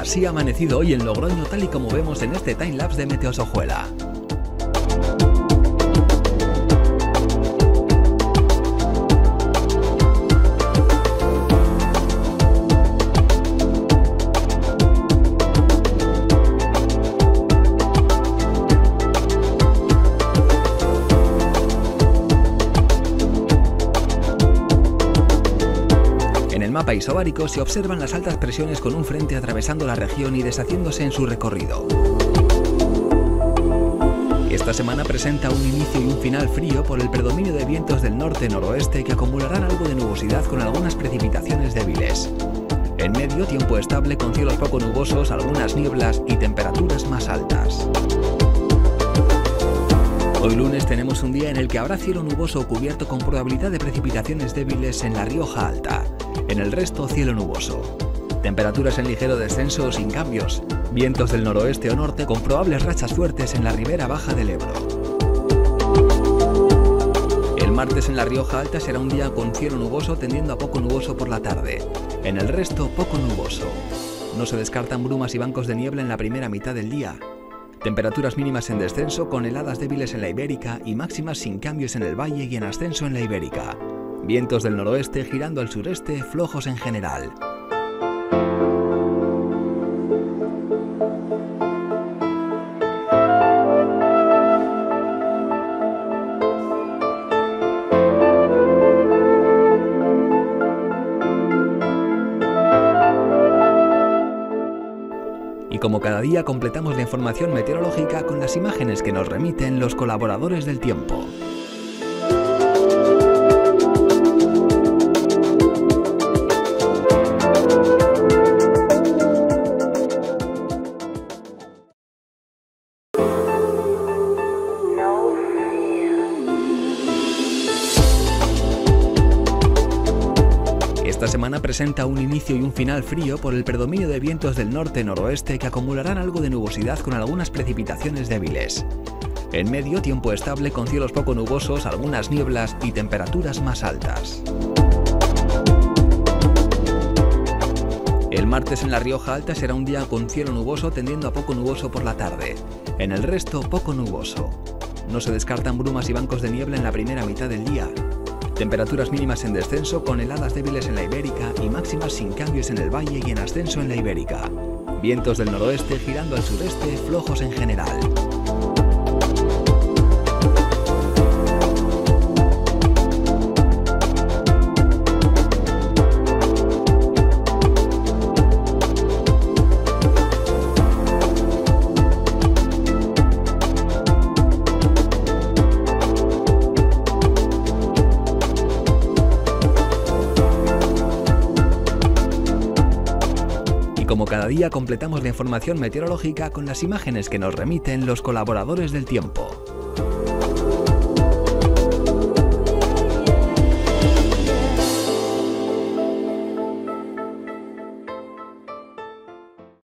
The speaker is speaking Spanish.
Así ha amanecido hoy en Logroño, tal y como vemos en este timelapse de Meteosojuela. En el mapa isobárico se observan las altas presiones con un frente atravesando la región y deshaciéndose en su recorrido. Esta semana presenta un inicio y un final frío por el predominio de vientos del norte-noroeste que acumularán algo de nubosidad con algunas precipitaciones débiles. En medio, tiempo estable con cielos poco nubosos, algunas nieblas y temperaturas más altas. Hoy lunes tenemos un día en el que habrá cielo nuboso o cubierto con probabilidad de precipitaciones débiles en la Rioja Alta. En el resto, cielo nuboso. Temperaturas en ligero descenso o sin cambios. Vientos del noroeste o norte con probables rachas fuertes en la ribera baja del Ebro. El martes en la Rioja Alta será un día con cielo nuboso tendiendo a poco nuboso por la tarde. En el resto, poco nuboso. No se descartan brumas y bancos de niebla en la primera mitad del día. Temperaturas mínimas en descenso con heladas débiles en la Ibérica y máximas sin cambios en el valle y en ascenso en la Ibérica. Vientos del noroeste girando al sureste, flojos en general. Y como cada día completamos la información meteorológica con las imágenes que nos remiten los colaboradores del tiempo. Esta semana presenta un inicio y un final frío por el predominio de vientos del norte-noroeste que acumularán algo de nubosidad con algunas precipitaciones débiles. En medio, tiempo estable con cielos poco nubosos, algunas nieblas y temperaturas más altas. El martes en la Rioja Alta será un día con cielo nuboso tendiendo a poco nuboso por la tarde. En el resto, poco nuboso. No se descartan brumas y bancos de niebla en la primera mitad del día. Temperaturas mínimas en descenso con heladas débiles en la Ibérica y máximas sin cambios en el valle y en ascenso en la Ibérica. Vientos del noroeste girando al sureste, flojos en general. Como cada día completamos la información meteorológica con las imágenes que nos remiten los colaboradores del tiempo.